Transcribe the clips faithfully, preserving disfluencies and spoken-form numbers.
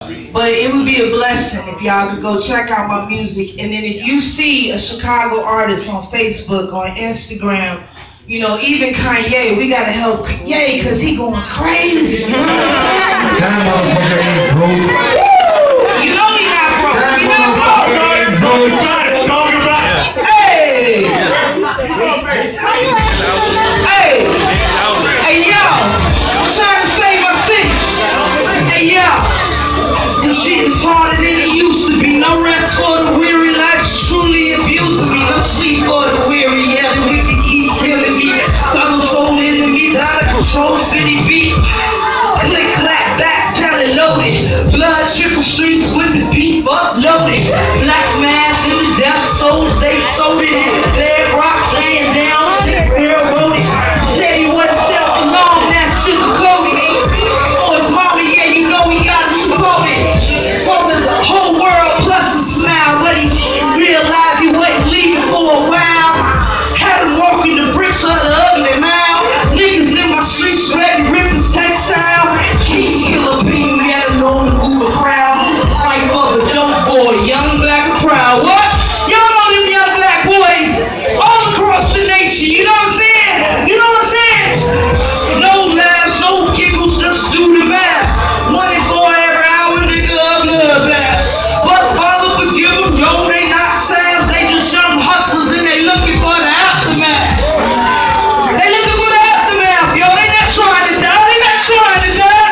But it would be a blessing if y'all could go check out my music. And then if you see a Chicago artist on Facebook, on Instagram, you know, even Kanye, we gotta help Kanye because he going crazy. You know what I'm saying? You know he not broke. He not broke. Hey! Hey! Hey, yo! I'm trying to save my city. Hey, yo! This shit is harder than it used to be. No rest for the weary. Life's truly abused to me. No sleep for the weary. Yeah, the wicked keep killing me. Double soul enemies out of control. City beat. Click, clap, back, tell it loaded. Blood trickle streets with the beef uploaded. Black mass in the death souls. They sold it in the bedrock. Laying down. Railroaded. Said he wasn't self-alone. That sugar coated. Oh, his mama, yeah, you know he got to support it. From the whole world plus a smile. But he realized he wasn't leaving for a while. Had him walking the bricks of the ugly mile. Niggas in my streets ready to rip his textile. King Killer Bean, had him known to move a crowd. Fight for the dope boy, young black and proud. What? Y'all know them young black boys all across the nation. You know what I'm saying? You know what I'm saying? No laughs, no giggles, just do the math. One and four every hour, nigga, up bloodbath. But Father, forgive them, yo, they not sales, they just young hustlers and they looking for the aftermath. They looking for the aftermath, yo. They not trying to die, they not trying to die.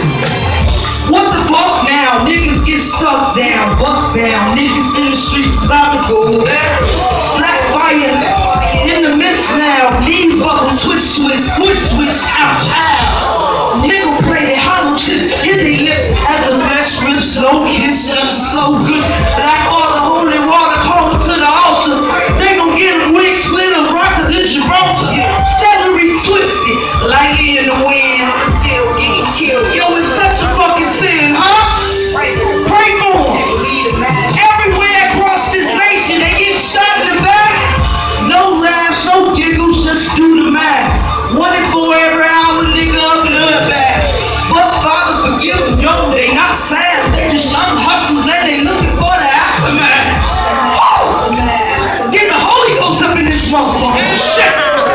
What the fuck now? Niggas get stuck down, buck down. Niggas in the streets about to go down. Black fire in the mist now. Knees buckle, twist, twist, switch, switch, ouch, ow. Nickel plated hollow chips in their lips as the flesh rips. Slow kiss, just slow good. Black all the holy water, call them to the altar. They gon' get a wig split, a rocket in Gibraltar. Celery twisted, like in the wind. Still getting killed. Yo, it's such a fucking sin, huh? Pray for them. Everywhere across this nation, they get shot in the back. No laughs, no giggles, just do the math. One and four every hour, nigga, up and up back. But Father, forgive them, yo, they not sad. They just young hustlers and they looking for the aftermath. Oh! Get the Holy Ghost up in this motherfucker. Shit!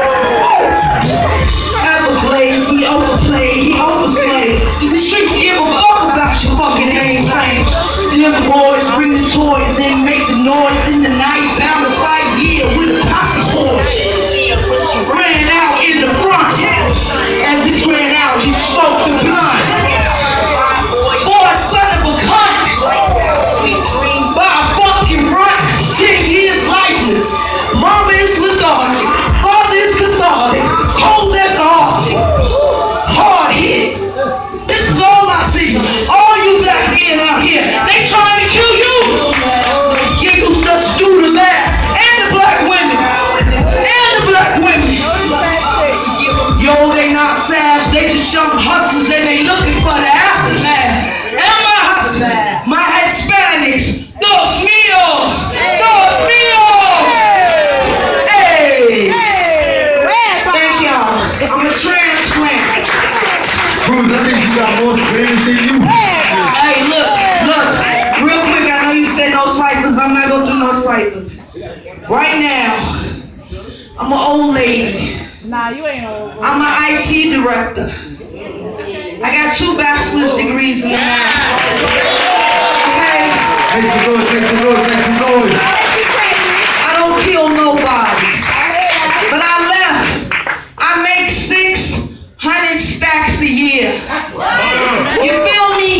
Everglades, he overplayed, he overslayed. Cause the streets give a fuck about your fucking name change. Them boys bring the toys and make the noise in the night. Bound to fight here with the posse boys. Ran out in the front. As he ran out, he smoked the blunt. Boy, son of a cunt. By a fucking run. Ten years lifeless. Mama is lethargic. Father is cathartic. Cold as Arctic. Hard hit. This is all I see. All you black men out here, they trying to kill you. Giggles just do the math. And the black women. And the black women. Yo, they not sads, they just young hustlers and they looking for the aftermath. And my hustlers, my Hispanics, dos míos, dos míos. Hey. Thank y'all. I'm a transplant. Bruce, I think you got more experience than you. Hey, look, look, real quick, I know you said no ciphers, I'm not gonna do no ciphers. Right now, I'm an old lady. Nah, you ain't old. I'm an I T director. I got two bachelor's degrees in the math. Okay? Make some noise, make some noise, make some noise. I don't kill nobody. But I left. I make six hundred stacks a year. You feel me?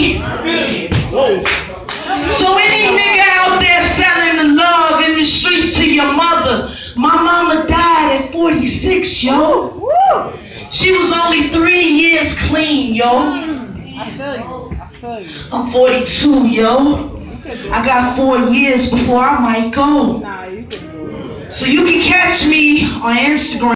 So any nigga out there selling the love in the streets to your mother, my mama died at forty-six, yo. She was only three years clean, yo. I feel you. I feel you. I'm forty-two, yo. I got four years before I might go. Nah, you can do it. So you can catch me on Instagram.